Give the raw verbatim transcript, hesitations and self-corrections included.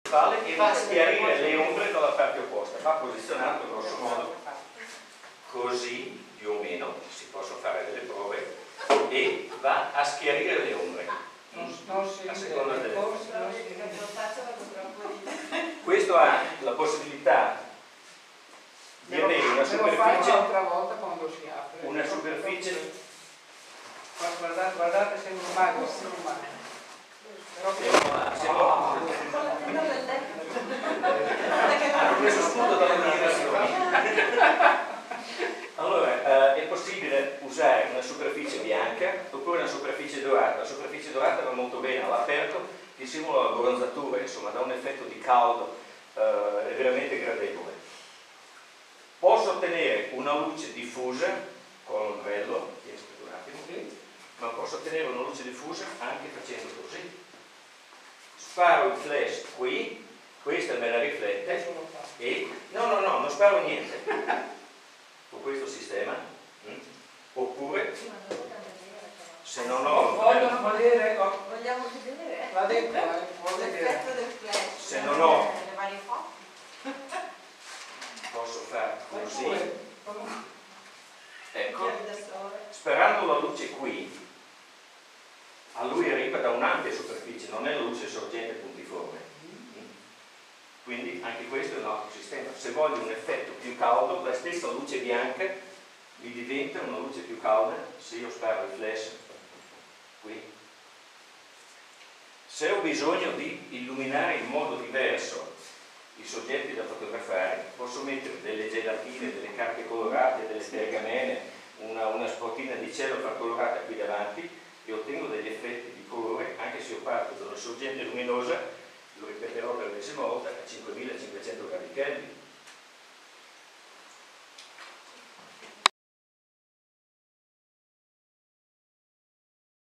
principale e va a schiarire le ombre dalla parte opposta. Va posizionato grosso modo così, più o meno, si possono fare delle prove, e va a schiarire le ombre. A seconda delle questo ha la possibilità di avere una superficie, una superficie. Guardate, guardate, sembra un mago, sembra un mago. Hanno preso spunto dalle migrazioni. Allora, eh, è possibile usare una superficie bianca oppure una superficie dorata. La superficie dorata va molto bene all'aperto, che simula la bronzatura, insomma, dà un effetto di caldo eh, veramente gradevole. Posso ottenere una luce diffusa con l'ombrello, un attimo, ma posso ottenere una luce diffusa anche facendo così. Sparo il flash qui, questa me la riflette e no no no, non sparo niente con questo sistema. mm. oppure se non ho vogliono vedere, vogliamo vedere va detto, eh, vuol vedere. l'effetto del flash, se non ho le varie foto, posso fare così, Oppure, ecco, sperando la luce qui a lui arriva da un'ampia superficie, non è la luce sorgente puntiforme. Quindi anche questo è un altro sistema. Se voglio un effetto più caldo, la stessa luce bianca mi diventa una luce più calda se io sparo il flash qui. Se ho bisogno di illuminare in modo diverso i soggetti da fotografare, posso mettere delle gelatine, delle carte colorate, delle pergamene, una, una spottina di cellophane colorata qui davanti e ottengo degli effetti di colore, anche se io parto da una sorgente luminosa, lo ripeterò per l'ennesima volta, a cinquemilacinquecento gradi Kelvin.